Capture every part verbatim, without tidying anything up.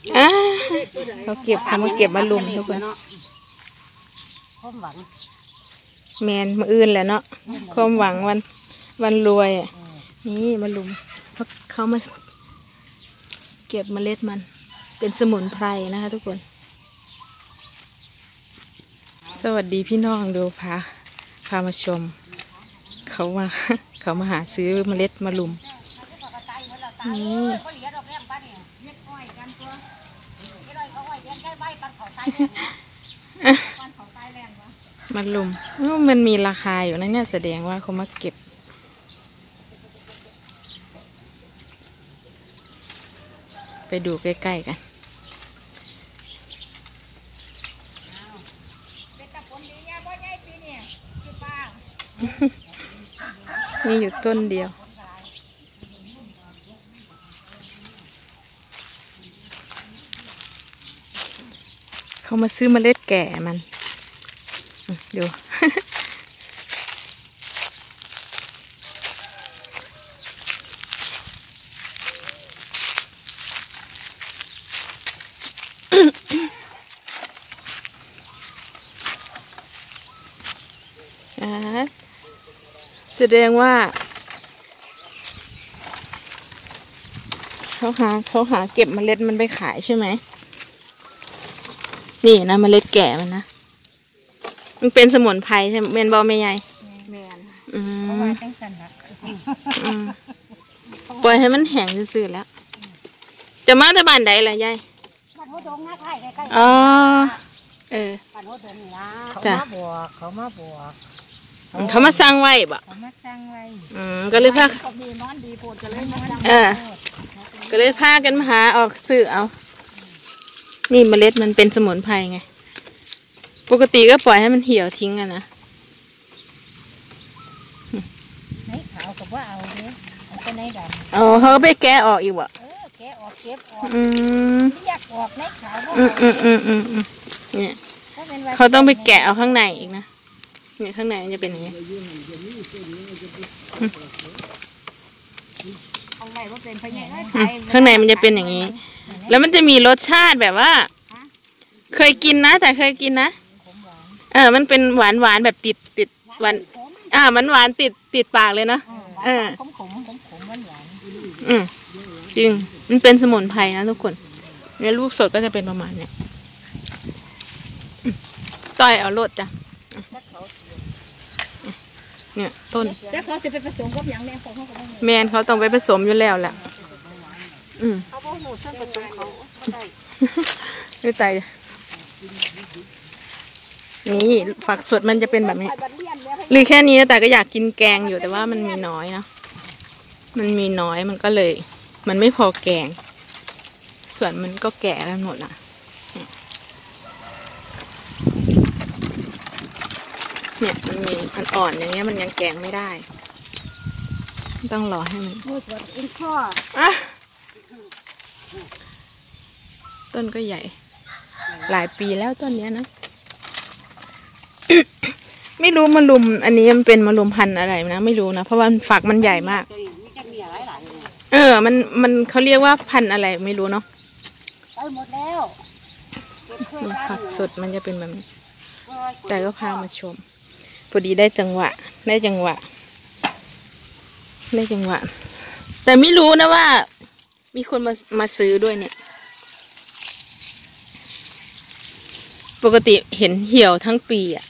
อ่ะเขาเก็บทำมาเก็บมาลุมทุกคนแมนมาอื่นแหละเนาะความหวังวันวันรวยอ่ะนี่มาลุมเขาเขามาเก็บเมล็ดมันเป็นสมุนไพรนะคะทุกคนสวัสดีพี่น้องดูพาพามาชมเขามาเขามาหาซื้อเมล็ดมาลุมนี่มาลุมมันมีราคาอยู่นะเนี่ยแสดงว่าเขามาเก็บไปดูใกล้ๆกันมีอยู่ต้นเดียวเขามาซื้อเมล็ดแก่มันดูแสดงว่าเขาหาเขาหาเก็บเมล็ดมันไปขายใช่ไหมนี่นะเมล็ดแก่มันนะมันเป็นสมุนไพรใช่ไหมเมนบอลไม่ใหญ่เมนอืมปล่อยให้มันแห้งซื่อๆแล้วจะมาแต่บ้านใดล่ะยายบ้านหัวดงนะใกล้ใกล้อ๋อเออบ้านหัวดงนี่ละเขามาบวกเขามาบวกเขามาสร้างไว้บ่เขามาสร้างไว้อืมก็เลยพาเออก็เลยพากันมาหาออกซื้อเอานี่เมล็ดมันเป็นสมุนไพรไงปกติก็ปล่อยให้มันเหี่ยวทิ้งกันนะไหนขาวกับว่าเอาเนี่ยเอาไปไหนดำอ๋อเขาไปแกะออกอีกบ่เออแกะออกเก็บออกอืมอยากออกไหนขาวอืมอืมอืมอืมอืมเนี่ยเขาต้องไปแกะเอาข้างในอีกนะเนี่ยข้างในมันจะเป็นอย่างนี้ข้างในมันเป็นข้างในมันจะเป็นอย่างนี้แล้วมันจะมีรสชาติแบบว่าเคยกินนะแต่เคยกินนะเออมันเป็นหวานหวานแบบติดติดหวานอ่ามันหวานติดติดปากเลยเนาะเออขมขมขมขมหวานหวานอืมจริงมันเป็นสมุนไพรนะทุกคนเนี่ยลูกสดก็จะเป็นประมาณเนี้ยต้อยเอาโลดจ้ะเนี่ยต้นแล้วเขาจะไปผสมกับอย่างแรงของเขาแมนเขาต้องไปผสมอยู่แล้วแหละอืมเขาบอกหนูช่างผสมเขาไม่ตายนี่ฝักสดมันจะเป็นแบบนี้หรือแค่นี้แต่ก็อยากกินแกงอยู่แต่ว่ามันมีน้อยนะมันมีน้อยมันก็เลยมันไม่พอแกงส่วนมันก็แก่กันหมดอ่ะเนี่ยมันมีมันอ่อนอย่างเงี้ยมันยังแกงไม่ได้ต้องรอให้มันอ่ะต้นก็ใหญ่หลายปีแล้วต้นเนี้ยนะไม่รู้มะลุมอันนี้มันเป็นมะลุมพันธุ์อะไรนะไม่รู้นะเพราะว่าฝักมันใหญ่มากเออมันมันเขาเรียกว่าพันธุ์อะไรไม่รู้เนาะหมดแล้วฝักสดมันจะเป็นแบบนี้แต่ก็พามาชมพอดีได้จังหวะได้จังหวะได้จังหวะแต่ไม่รู้นะว่ามีคนมามาซื้อด้วยเนี่ยปกติเห็นเหี่ยวทั้งปีอ่ะ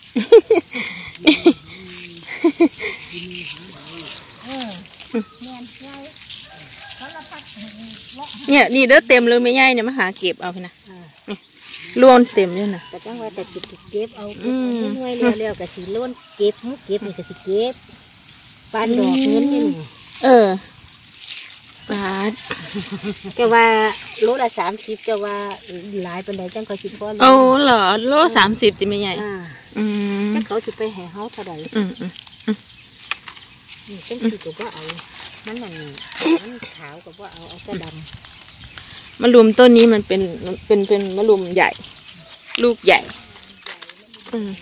เนี่ยนี่เด้อเต็มเลยไม่ใหญ่เนี่ยมาหาเก็บเอาไปนะล้วนเต็มเลยนะแต่จังว่าแต่เก็บเก็บเอาหน่วยเร็วๆกับสีล้วนเก็บเก็บนี่กับสีเก็บปานดอกเงินนี่เออปาดจะว่าโลละสามสิบจะว่าหลายเป็นไรจังเขาสิพ่อโอ้เหรอโลสามสิบจะไม่ใหญ่อืมจังเขาจะไปแห่เฮาเท่าไหร่อืมอืมนี่จังสีกับว่าเอามันอย่างนี้มันขาวกับว่าเอาเอากระดำมะรุมต้นนี้มันเป็นเป็นเป็นมะรุมใหญ่ลูกใหญ่อืม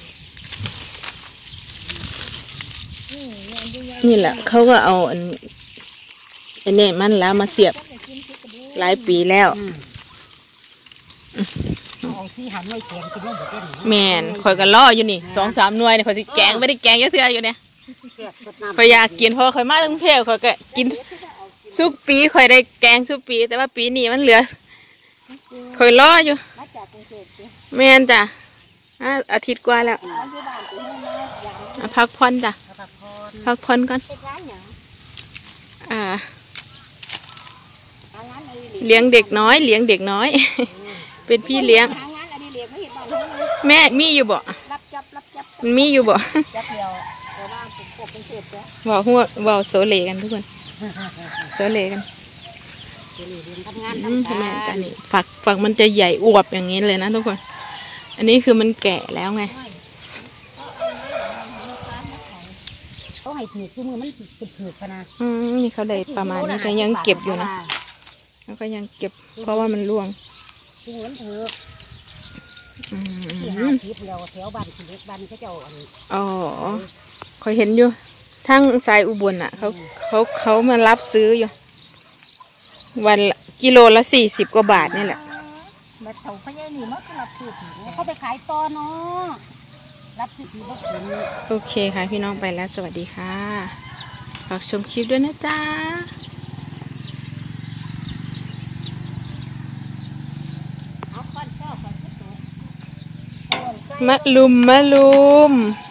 นี่แหละเขาก็เอาอันอันนี้มันแล้วมาเสียบหลายปีแล้วเอาซี่หันไม่แกงกินแล้วบ่เต้นแม่นข่อยก็ล่ออยู่นี่สองสามหน่วยเนี่ยข่อยสิแกงไม่ได้แกงเยอะเทื่ออยู่เนี่ยข่อยอยากกินเพราะข่อยมาตั้งเทพข่อยก็กินทุกปีข่อยได้แกงทุกปีแต่ว่าปีนี้มันเหลือข่อยล่ออยู่แม่นจ้ะอาทิตย์กว่าแล้วพักผ่อนจ้ะพักผ่อนก่อนอ่าเลี้ยงเด็กน้อยเลี้ยงเด็กน้อยเป็นพี่เลี้ยงแม่มีอยู่บ่มันมีอยู่บ่ว่าหัวว่าโซเลกันทุกคนโซเลกันแม่กันนี่ฝักฝักมันจะใหญ่อวบอย่างนี้เลยนะทุกคนอันนี้คือมันแก่แล้วไงเขาให้ถือคือมือมันถือถือขนาดอืมนี่เขาได้ประมาณนี้แต่ยังเก็บอยู่นะแล้วก็ยังเก็บเพราะว่ามันร่วงถือมันถือที่หาทิพย์แล้วแถวบ้านที่เล็กบ้านก็เจ้าอ๋อเคยเห็นอยู่ทั้งสายอุบลอ่ะเขาเขาเขามารับซื้ออยู่วันกิโลละสี่สิบกว่าบาทนี่แหละแบบเขาพญานี่มันก็รับซื้อเขาไปขายต่อเนาะรับซื้อที่บ้านโอเคค่ะพี่น้องไปแล้วสวัสดีค่ะฝากชมคลิปด้วยนะจ๊ะมะลุมมะลุม